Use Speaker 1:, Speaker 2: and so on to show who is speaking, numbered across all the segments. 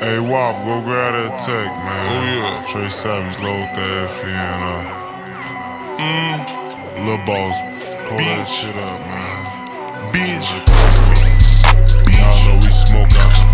Speaker 1: Hey Wop, go grab that tech, man. Oh yeah. Trey Savage, load that FN up. Lil Boss, pull that shit up, man.
Speaker 2: Bitch.
Speaker 1: Y'all know we smoke out the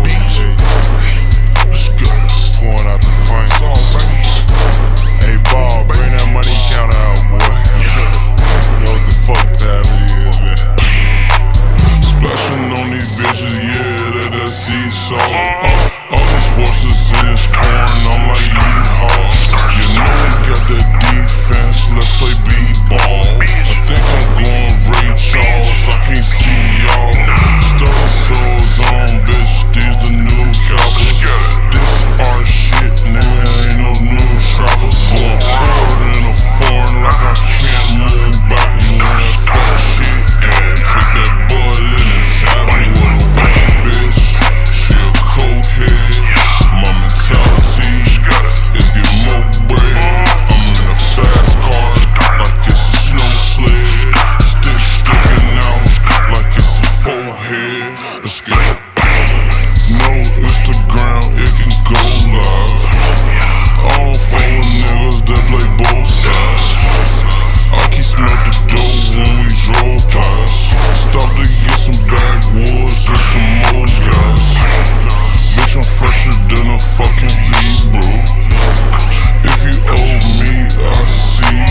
Speaker 1: 448.
Speaker 2: Let's go.
Speaker 1: Pouring out the pint.
Speaker 2: It's all baby.
Speaker 1: Hey Bob, bring that money counter out, boy. Know what the fuck time it is, man.
Speaker 2: Splashing on these bitches, yeah, that sea salt. All these horses in this foreign, I'm like yeehaw. You know we got that defense, let's play b-ball. I think I'm going Ray Charles, I can't see y'all. Study souls on, bitch, these the new coppers. This our shit, nigga, ain't no new trappers. Going forward in a foreign like I can't move back. You want that fuck shit, and take that butt in and tap me with a white bitch. She a cokehead, my mentality is get more bread. I'm in a fast car like it's a snow sled. Stick sticking out like it's a forehead. Let's get it. No Instagram, it can go live. I don't follow niggas that play both sides. I keep smell the dope when we drove past. Stop to get some backwoods and some more gas. Bitch, I'm fresher than a fucking Hebrew. If you owe me, I see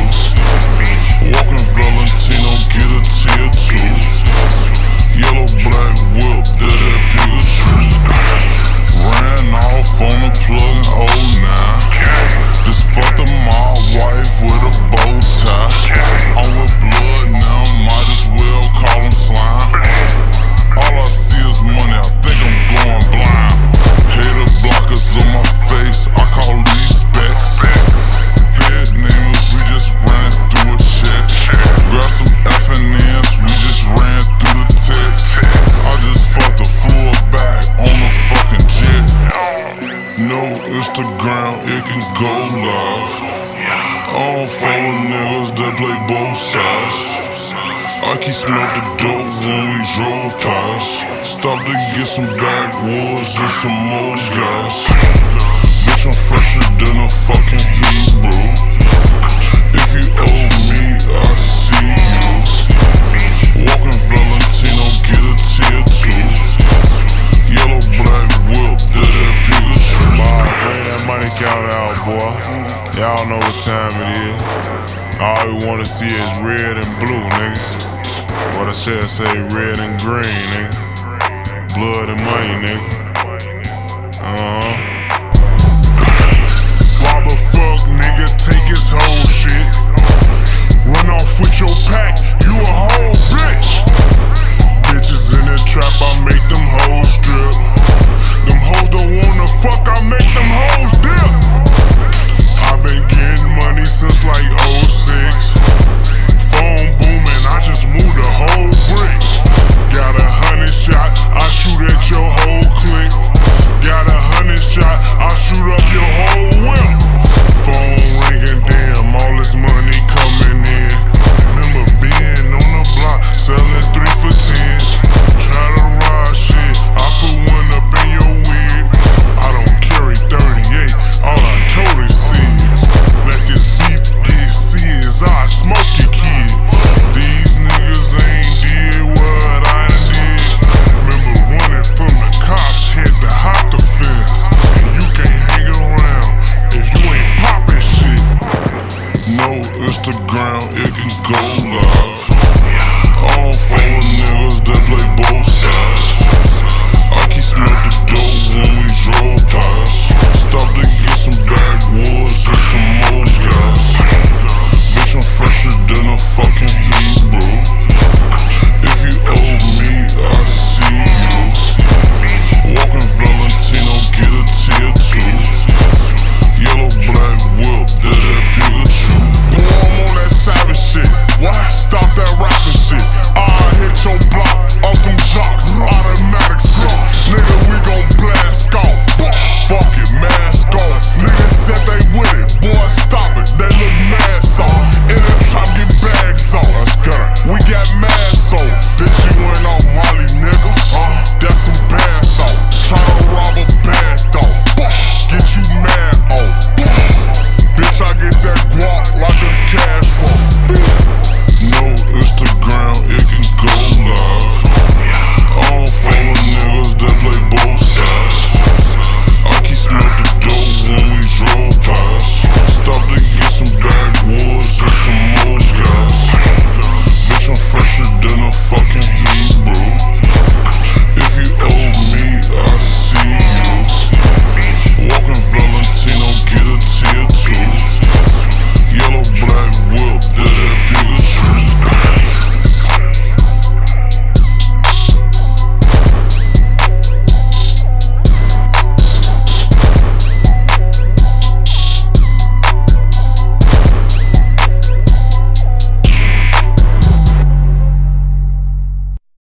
Speaker 2: you. Walking Valentino, get a tier 2. Yellow black whip, that Pikachu. Ran off on the plug and hold now. Just fucked up my wife with a bow tie. I'm with blood now, might as well call him slime. All I see is money, I think I'm going blind. Hater blockers on my face, I call these specs. Head niggas, we just ran through a check. Grab some FNNs, we just ran through the text. I just fucked the floor back on the fucking jet. No Instagram, it can go live. I don't follow niggas that play both sides. I keep smell the dope when we drove past. Stop to get some backwoods and some more gas. Bitch, I'm fresher than a fucking Hebrew. If you owe me, I see you. Walking Valentino, get a tier 2. Yellow black whip, that Pikachu.
Speaker 1: Bob, bring that money counter out, boy. Y'all know what time it is. All we wanna see is red and blue, nigga. What I said say red and green, nigga. Blood and money, nigga.
Speaker 2: Rob a fuck, nigga, take his whole shit. Run off with your pack, you a hoe.